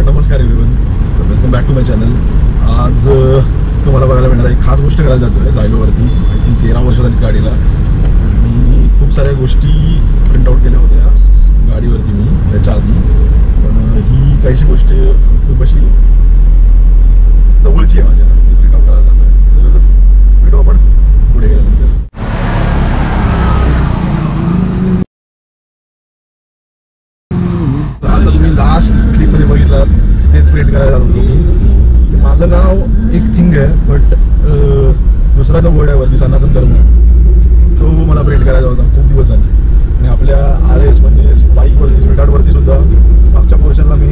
नमस्कार everyone, welcome back to my channel. आज तुम्हाला बघायला मिळणार आहे खास गोष्ट करायला जातोय जायलोवरती. आय थिंक 13 वर्ष झाली गाडीला. मी खूप साऱ्या गोष्टी प्रिंट आउट केल्या होत्या गाडीवरती मी त्याच्या आधी, पण ही काहीशी गोष्ट खूप अशी जवळची आहे माझ्या, ती प्रिंट आउट करायला जातोय. तर भेटू आपण पुढे गेल्यानंतर. आता तुम्ही लास्ट क्लिपमध्ये बघितलं तेच प्रिंट करायला जातो मी. माझं नाव एक थिंग आहे, बट दुसराचा वर्ड आहे वरती, सनातन धर्म. तो मला प्रिंट करायचा होता खूप दिवसांनी. आणि आपल्या RS म्हणजे बाईकवरती स्वीटार्टवरती सुद्धा मागच्या पोर्शनला मी